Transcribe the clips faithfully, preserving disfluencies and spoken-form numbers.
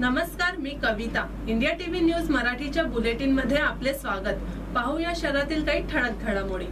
नमस्कार, मी Kavita. India TV news मराठीच्या बुलेटिन मध्ये आपले स्वागत. पाहूया शहरातील काही ठळक घडामोडी.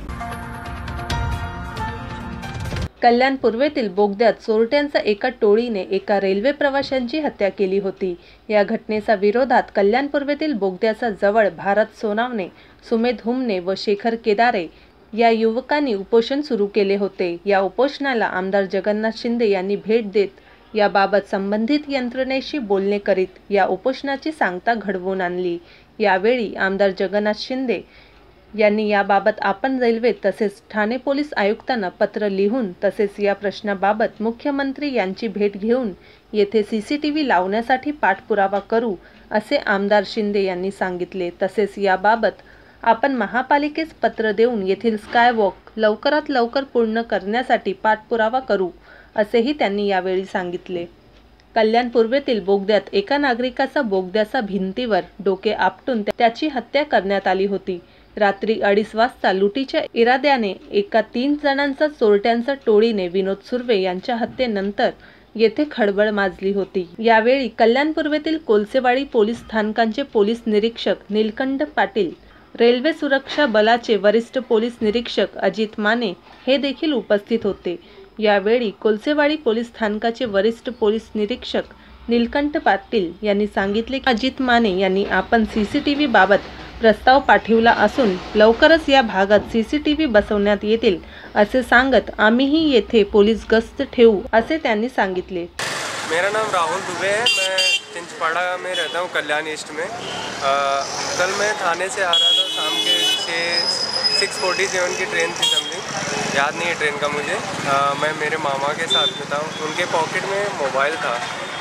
कल्याण पूर्वेतील बोगद्यात चोरट्यांच्या एका टोळीने एका रेल्वे प्रवाशांची हत्या केली होती. या घटनेचा विरोधात कल्याण पूर्वेतील बोगद्याच्या जवळ भारत सोनावणे, सुमेध हुमने व शेखर केदारे या युवकांनी उपोषण सुरू केले होते. या उपोषणाला आमदार जगन्नाथ शिंदे यांनी भेट देत याबाबत संबंधित यंत्रणेशी बोलणे करीत या उपोषणाची सांगता घडवून आणली. यावेळी आमदार जगन्नाथ शिंदे यांनी याबाबत आपण रेल्वे तसेच ठाणे पोलीस आयुक्तांना पत्र लिहून तसेच या प्रश्नाबाबत मुख्यमंत्री यांची भेट घेऊन येथे सीसीटीव्ही लावण्यासाठी पाठपुरावा करू असे आमदार शिंदे यांनी सांगितले. तसेच याबाबत आपण महापालिकेस पत्र देऊन येथील स्कायवॉक लवकरात लवकर पूर्ण करण्यासाठी पाठपुरावा करू असेही त्यांनी यावेळी सांगितले. कल्याण पूर्वेतील बोगद्यात एका नागरिकाचा बोगद्याच्या भिंतीवर डोके आपटून त्याची हत्या करण्यात आली होती. रात्री अडीच वाजता लुटीच्या इराद्याने एका तीन जणांचा चोरट्यांच्या टोळीने विनोद सुर्वे यांच्या हत्येनंतर येथे खळबळ माजली होती. यावेळी कल्याण पूर्वेतील कोलसेवाडी पोलीस स्थानकाचे पोलीस निरीक्षक नीलकंठ पाटील, रेल्वे सुरक्षा बलाचे वरिष्ठ पोलीस निरीक्षक अजित माने हे देखील उपस्थित होते. यावेळी कोलसेवाडी पोलीस स्थानकाचे वरिष्ठ पोलीस निरीक्षक नीलकंठ पाटील यांनी सांगितले की अजित माने यांनी आपण सीसीटीव्ही बाबत प्रस्ताव पाठविला असून लवकरच या भागात सीसीटीव्ही बसवण्यात येतील असे सांगत आम्हीही येथे पोलीस गस्त ठेवू असे त्यांनी सांगितले. मेरा नाम राहुल दुबे है। मैं चिंचपाड़ा में रहता हूँ, कल्याण ईस्ट में। आ, कल मैं थाने से आ रहा था, शाम के छः सिक्स फोर्टी सेवन की ट्रेन थी समथिंग, याद नहीं है ट्रेन का मुझे। आ, मैं मेरे मामा के साथ में था, उनके पॉकेट में मोबाइल था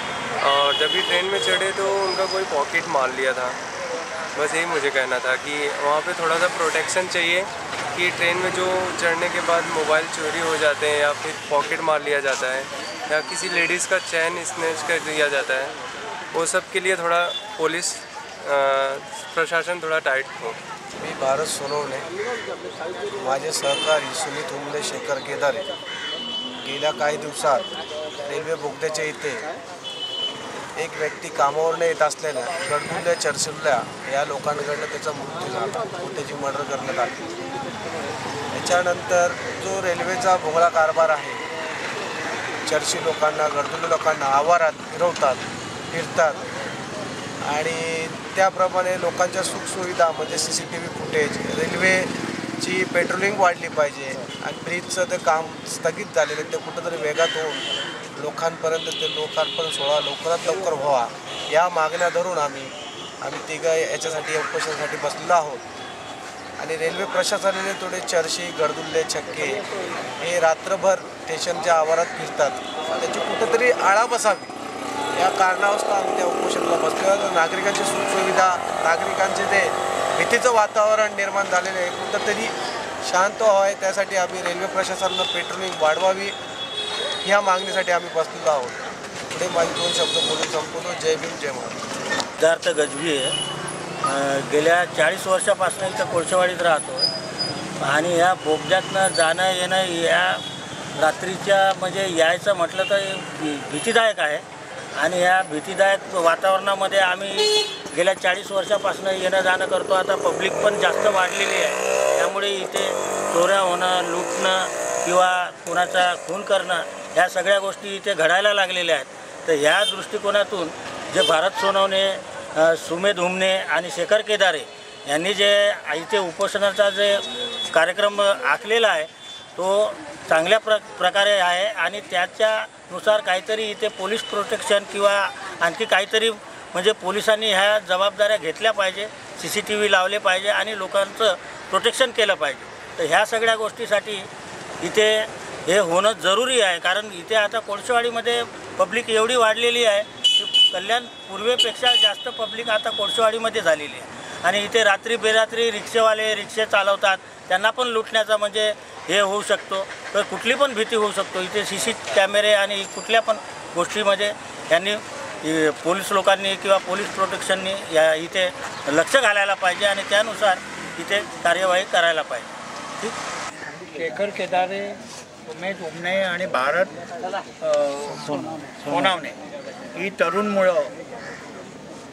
और जब भी ट्रेन में चढ़े तो उनका कोई पॉकेट मार लिया था। बस यही मुझे कहना था कि वहाँ पे थोड़ा सा प्रोटेक्शन चाहिए कि ट्रेन में जो चढ़ने के बाद मोबाइल चोरी हो जाते हैं या फिर पॉकेट मार लिया जाता है या किसी लेडीज़ का चैन स्नैच कर दिया जाता है, वो सब के लिए थोड़ा पुलिस प्रशासन थोड़ा टाइट हो. मी भारत सोनवणे, माझे सहकारी सुमित हुमने, शेखर केदारे गेल्या काही दिवसात रेल्वे बोगद्याच्या इथे एक व्यक्ती कामावरनं येत असलेल्या गडगुंड्या चर्चिल्या या लोकांकडनं त्याचा मृत्यू झाला, त्याची मर्डर करण्यात आली. त्याच्यानंतर जो रेल्वेचा भोगळा कारभार आहे, चर्ची लोकांना, गडगुंड लोकांना आवारात फिरवतात, फिरतात आणि त्याप्रमाणे लोकांच्या सुखसुविधा म्हणजे C C T V footage, रेल्वेची पेट्रोलिंग वाढली पाहिजे आणि ब्रिजचं ते काम स्थगित झालेलं ते कुठंतरी वेगात होऊन लोकांपर्यंत ते लोकांपर्यंत सोळा लवकरात लवकर व्हावा या मागण्या धरून आम्ही आम्ही तिघं याच्यासाठी उपोषणासाठी बसलेलो आहोत. आणि रेल्वे प्रशासनाने थोडे चर्ची, गडदुल्ले, छक्के हे रात्रभर स्टेशनच्या आवारात फिरतात, त्याची कुठंतरी आळा बसावी या कारणावरून आम्ही त्या उपोषणाला बसलो. नागरिकांची सुखसुविधा, नागरिकांचे ते भीतीचं वातावरण निर्माण झालेलं आहे, कुठंतरी शांत व्हावे त्यासाठी आम्ही रेल्वे प्रशासनानं पेट्रोलिंग वाढवावी ह्या मागणीसाठी आम्ही बसलेलो आहोत. पुढे माझे दोन शब्द बोलून संपवतो. जय भीम, जय महाराष्ट्र. सिद्धार्थ गजबी आहे. गेल्या चाळीस वर्षापासून इथं कोळसेवाडीत राहतो आणि ह्या बोगद्यातनं जाणं येणं या रात्रीच्या म्हणजे यायचं म्हटलं तर भीतीदायक आहे आणि या भीतीदायक वातावरणामध्ये आम्ही गेल्या चाळीस वर्षापासून येणं जाणं करतो. आता पब्लिक पण जास्त वाढलेली आहे, त्यामुळे इथे चोऱ्या होणं, लुटणं किंवा कुणाचा खून करणं ह्या सगळ्या गोष्टी इथे घडायला लागलेल्या आहेत. तर ह्या दृष्टिकोनातून जे भारत सोनवणे, सुमेध हुमने आणि शेखर केदारे यांनी जे इथे उपोषणाचा जे कार्यक्रम आखलेला आहे तो चांगल्या प्र प्रकारे आहे आणि त्याच्यानुसार काहीतरी इथे पोलीस प्रोटेक्शन किंवा आणखी काहीतरी म्हणजे पोलिसांनी ह्या जबाबदाऱ्या घेतल्या पाहिजे, सी सी टी व्ही लावले पाहिजे आणि लोकांचं प्रोटेक्शन केलं पाहिजे. तर ह्या सगळ्या गोष्टीसाठी इथे हे होणं जरुरी आहे. कारण इथे आता कोळसेवाडीमध्ये पब्लिक एवढी वाढलेली आहे की कल्याण पूर्वेपेक्षा जास्त पब्लिक आता कोळसेवाडीमध्ये झालेली आहे आणि इथे रात्री बेरात्री रिक्षेवाले रिक्षे चालवतात, त्यांना पण लुटण्याचा म्हणजे हे होऊ शकतो. तर कुठली पण भीती होऊ शकतो. इथे सी सी कॅमेरे आणि कुठल्या पण गोष्टीमध्ये यांनी पोलीस लोकांनी किंवा पोलीस प्रोटेक्शननी या इथे लक्ष घालायला पाहिजे आणि त्यानुसार इथे कार्यवाही करायला पाहिजे. ठीक. शेखर केदारे, सुमेध हुमने आणि भारत सोनावणे ही तरुण मुलं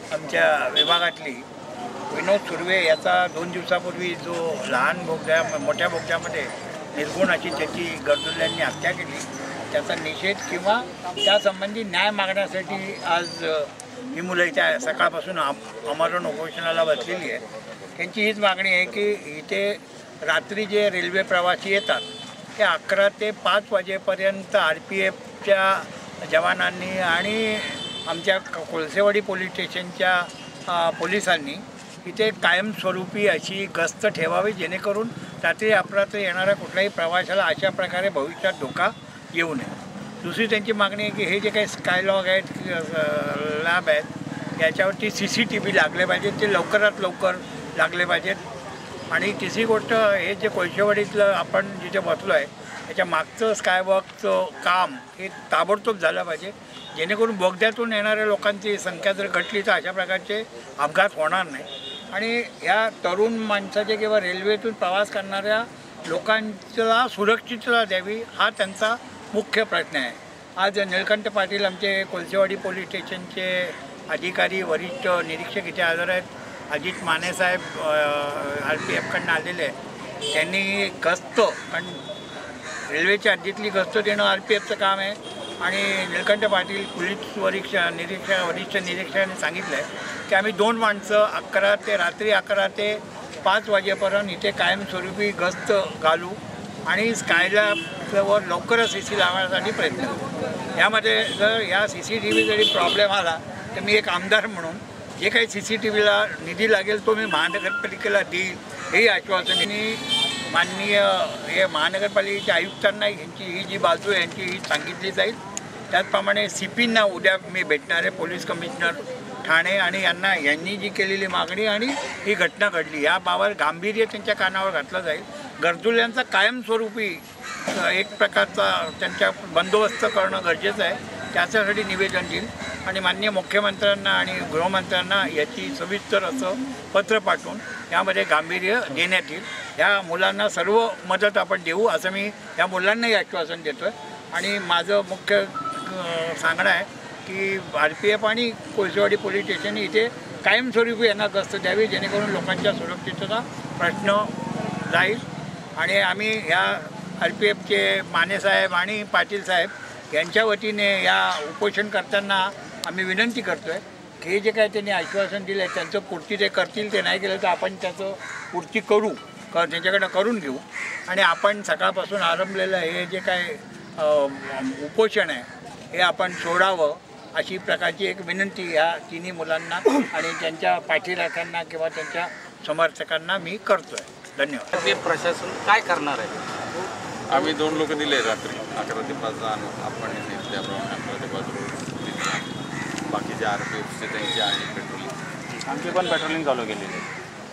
आमच्या विभागातली विनोद सुर्वे याचा दोन दिवसापूर्वी जो लहान बोगद्या मोठ्या बोगद्यामध्ये निर्गुण अशी त्याची गरजुल्यांनी हत्या केली, त्याचा निषेध किंवा त्यासंबंधी न्याय मागण्यासाठी आज ही मुलं इथे सकाळपासून आमरण उपोषणाला बसलेली आहे. त्यांची हीच मागणी आहे की इथे रात्री जे रेल्वे प्रवासी येतात ते अकरा ते पाच वाजेपर्यंत आर पी एफच्या जवानांनी आणि आमच्या कोळसेवाडी पोलीस स्टेशनच्या पोलिसांनी इथे कायमस्वरूपी अशी गस्त ठेवावी, जेणेकरून रात्री अपरात्री येणाऱ्या कुठल्याही प्रवाशाला अशा प्रकारे भविष्यात धोका येऊ नये. दुसरी त्यांची मागणी आहे की हे जे काही स्कायलॉग आहेत, लॅब आहेत, याच्यावरती सी सी टी व्ही लागले पाहिजेत, ते लवकरात लवकर लागले पाहिजेत. आणि तिसरी गोष्ट, हे जे कोळसेवाडीतलं आपण जिथे बसलो आहे त्याच्या मागचं स्कायवॉकचं काम हे ताबडतोब झालं पाहिजे, जेणेकरून बोगद्यातून येणाऱ्या लोकांची संख्या जर घटली तर अशा प्रकारचे अपघात होणार नाही. आणि या तरुण माणसाचे किंवा रेल्वेतून प्रवास करणाऱ्या लोकांच्या सुरक्षितता द्यावी हा त्यांचा मुख्य प्रश्न आहे. आज निळकंठ पाटील आमचे कोळसेवाडी पोलीस स्टेशनचे अधिकारी वरिष्ठ निरीक्षक इथे हजर आहेत. अजित मानेसाहेब आर पी एफकडनं आलेले आहेत. त्यांनी गस्त, कारण रेल्वेच्या हद्दीतली गस्त देणं आर पी एफचं काम आहे. आणि निळकंठ पाटील पोलीस वरिष्ठ निरीक्षक वरिष्ठ निरीक्षकांनी सांगितलं आहे की आम्ही दोन माणसं अकरा ते रात्री अकरा ते पाच वाजेपर्यंत इथे कायमस्वरूपी गस्त घालू आणि स्कायलॅबवर लवकरच सी सी लावण्यासाठी प्रयत्न करू. यामध्ये जर या सी सी टी व्ही जरी प्रॉब्लेम आला तर मी एक आमदार म्हणून जे काही सी सी टी व्हीला निधी लागेल तो मी महानगरपालिकेला देईल हेही आश्वासन. आणि माननीय हे महानगरपालिकेच्या आयुक्तांना यांची ही जी बाजू आहे यांची ही सांगितली जाईल. त्याचप्रमाणे सी पींना उद्या मी भेटणार आहे, पोलीस कमिशनर ठाणे, आणि यांना यांनी जी केलेली मागणी आणि ही घटना घडली याबाबत गांभीर्य त्यांच्या कानावर घातलं जाईल. गरजुल्यांचा कायमस्वरूपी एक प्रकारचा त्यांच्या बंदोबस्त करणं गरजेचं आहे, त्याच्यासाठी निवेदन देईल. आणि माननीय मुख्यमंत्र्यांना आणि गृहमंत्र्यांना याची सविस्तर असं पत्र पाठवून यामध्ये गांभीर्य देण्यात येईल. ह्या मुलांना सर्व मदत आपण देऊ असं मी या मुलांनाही आश्वासन देतो आहे. आणि माझं मुख्य सांगणं आहे की आर पी एफ आणि कोळसेवाडी पोलीस स्टेशन इथे कायमस्वरूपी यांना गस्त द्यावी, जेणेकरून लोकांच्या सुरक्षिततेचा प्रश्न जाईल. आणि आम्ही ह्या आर पी एफचे मानेसाहेब आणि पाटील साहेब यांच्या वतीने या उपोषण करताना आम्ही विनंती करतो आहे की हे जे काय त्यांनी आश्वासन दिलं आहे त्यांचं पूर्ती ते करतील. ते नाही केलं तर आपण त्याचं पूर्ती करू, क त्यांच्याकडनं करून घेऊ. आणि आपण सकाळपासून आरंभलेलं हे जे काय उपोषण आहे हे आपण सोडावं अशी प्रकारची एक विनंती या तिन्ही मुलांना आणि त्यांच्या पाठीराख्यांना किंवा त्यांच्या समर्थकांना मी करतो आहे. धन्यवाद. ते प्रशासन काय करणार आहे? आम्ही दोन लोक दिले रात्री अकरा ते पाच आणून आपण त्याप्रमाणे अकरा ते पाच बाकीचे आर पी एफचे त्यांचे आहे पेट्रोलिंग. आमची पण पेट्रोलिंग चालू केलेली आहे.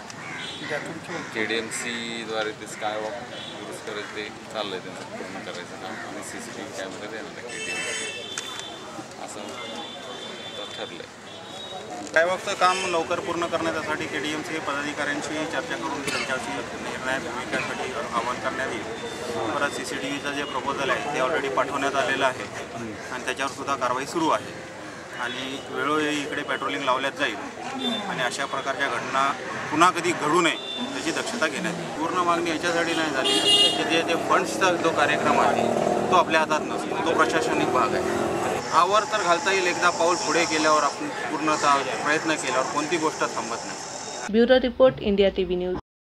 के डी एम सीद्वारे ते स्काय वॉक यूज करायचं ते चाललं आहे त्यांचं पूर्ण करायचं काम. आणि सी सी टी व्ही कॅमेरे देणार आहे के डी एम सी असं ठरलं आहे. स्कायवॉकचं काम लवकर पूर्ण करण्यासाठी के डी एम सी पदाधिकाऱ्यांशी चर्चा करून त्यांच्याशी निर्णय भूमिकेसाठी आवाहन करण्यात येईल. परत सी सी टी व्हीचं जे प्रपोजल आहे ते ऑलरेडी पाठवण्यात आलेलं आहे आणि त्याच्यावर सुद्धा कारवाई सुरू आहे. आणि वेळोवेळी इकडे पेट्रोलिंग लावण्यात जाईल आणि अशा प्रकारच्या घटना पुन्हा कधी घडू नये त्याची दक्षता घेण्यात येईल. पूर्ण मागणी याच्यासाठी नाही झाली की जे ते फंड्सचा जो कार्यक्रम आहे तो आपल्या हातात नसतो, तो प्रशासनिक भाग आहे. आवर तर घालता येईल एकदा पाऊल पुढे केल्यावर, आपण पूर्णतः प्रयत्न केल्यावर कोणती गोष्ट थांबत नाही. Bureau report, India TV news.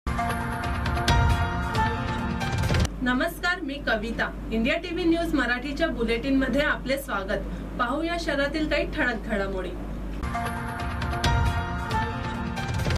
नमस्कार, मी कविता. इंडिया टीव्ही न्यूज मराठीच्या बुलेटिन मध्ये आपले स्वागत. पाहूया शहरातील काही ठळक घडामोडी.